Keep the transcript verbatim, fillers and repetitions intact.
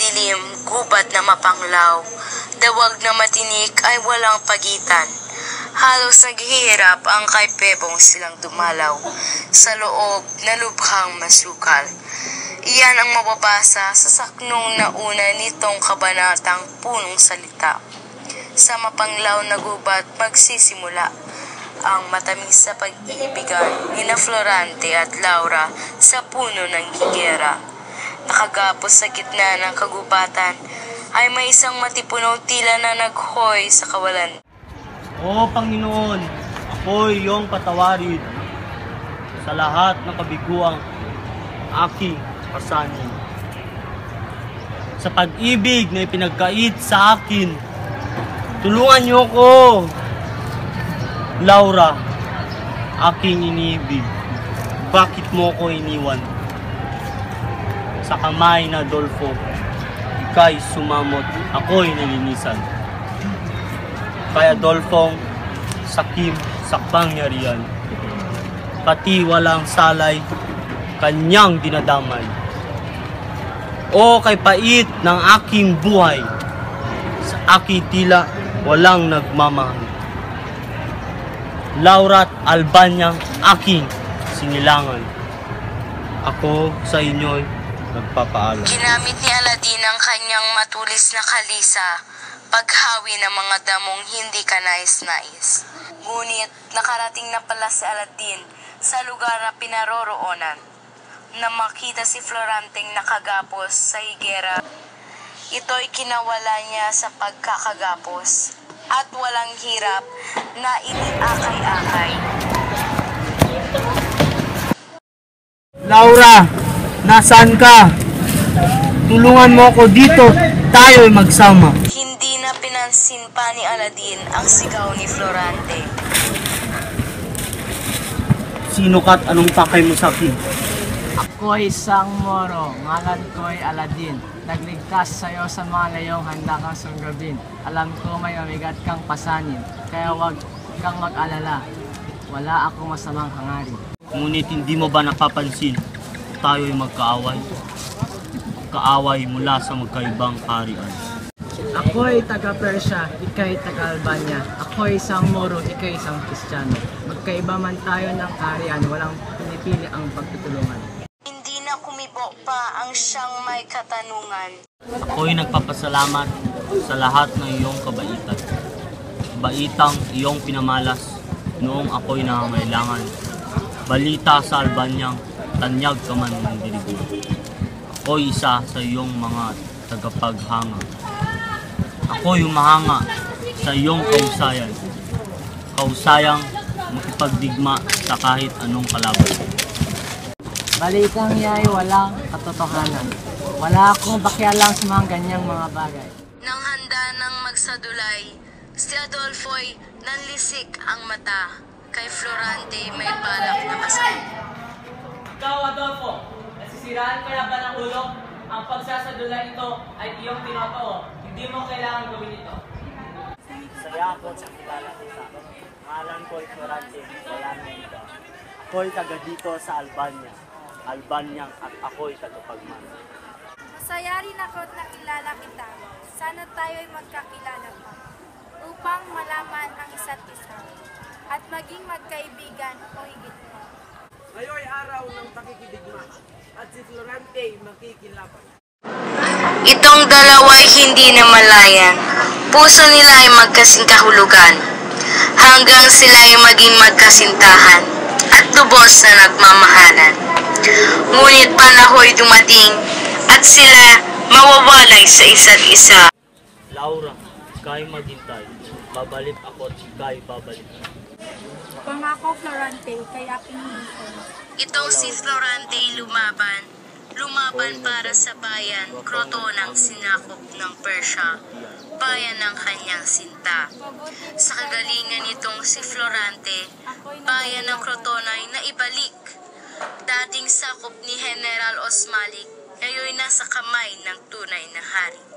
madilim, gubat na mapanglaw, dawag na matinik ay walang pagitan. Halos naghihirap ang kay Pebong silang dumalaw, sa loob na lubhang masukal. Iyan ang mababasa sa saknong nauna nitong kabanatang punong salita. Sa mapanglaw na gubat magsisimula ang matamis sa pag-iibigan ni na Florante at Laura sa puno ng higera. Nakagapos sa gitna ng kagubatan ay may isang matipunaw tila na naghoy sa kawalan. O Panginoon, ako'y iyong patawarin sa lahat ng kabiguang aking pasanin. Sa pag-ibig na ipinagkait sa akin, tulungan niyo ko, Laura, aking iniibig. Bakit mo ko iniwan? Sa kamay na Adolfo, ika'y sumamot, ako'y nalinisan. Kay Adolfong sakim sa pangyarihan, pati walang salay, kanyang dinadamay. O kay pait ng aking buhay, sa aking tila walang nagmamahal. Laura't Albanyang aking sinilangan. Ako sa inyo'y nagpapaalam. Ginamit ni Aladin ang kanyang matulis na kalisa, paghawi ng mga damong hindi kanais-nais. Ngunit nakarating na pala si Aladin sa lugar na pinaroroonan. Na makita si Floranteng nakagapos sa higera, ito'y kinawala niya sa pagkakagapos at walang hirap na iniakay-akay. Laura, nasaan ka? Tulungan mo ako dito, tayo'y magsama. Hindi na pinansin pa ni Aladin ang sigaw ni Florante. Sino ka't anong pakay mo sa akin? Ako'y isang Moro, ngalan ko'y Aladin. Nagligtas sa'yo sa mga layong handa kang sunggabin. Alam ko may mabigat kang pasanin, kaya wag kang mag-alala. Wala akong masamang hangarin. Ngunit hindi mo ba napapansin, tayo'y magkaaway? Kaaway mula sa magkaibang kaharian. Ako'y taga-Persya, ika'y taga-Albania. Ako'y isang Moro, ika'y isang Kristiyano. Magkaiba man tayo ng kaharian, walang pinipili ang pagtutulungan. Hindi na kumibo pa ang siyang may katanungan. Ako'y nagpapasalamat sa lahat ng iyong kabaitan. Baitang iyong pinamalas noong ako'y nangangailangan. Balita sa Albanyang tanyag ka man ng dirigo. Ako'y isa sa iyong mga tagapaghanga. Ako'y humahanga sa iyong kausayan. Kausayang makipagdigma sa kahit anong kalaban. Balitang ya'y walang katotohanan. Wala akong pakialam sa mga ganyang mga bagay. Nang handa ng magsadulay, si Adolfo'y nanlisik ang mata. Kay Florante may balak na masakit. Ikaw, Adolfo, nasisiraan kaya ba ng ulo? Ang pagsasadulay ito ay iyong tinotoo. Hindi mo kailangan gawin ito. Saya ako sa kilala kita. Ngalan ko'y Florante, wala na ito. Ako'y taga dito sa Albania. Albanyang at ako'y tagapagman. Masaya rin ako at nakilala kita. Sana tayo'y magkakilala pa upang malaman ang isa't isa at maging magkaibigan o higit pa. Ngayon'y araw ng pakikidigma at si Florante makikilaban. Itong dalawa'y hindi na malayan. Puso nila ay magkasing kahulugan hanggang sila ay maging magkasintahan at lubos na nagmamahalan. Ngunit panahoy dumating at sila mawawalay sa isa't isa. Laura, ika'y maghintay. Babalik ako at ika'y babalik. Pangako, Florante, kaya pinilisan. Itong si Florante lumaban. Lumaban para sa bayan, Crotonang sinakop ng Persya, bayan ng kanyang sinta. Sa kagalingan nitong si Florante, bayan ng Crotona ay naibalik. Dating sakop ni General Osmalik, ngayon nasa kamay ng tunay na hari.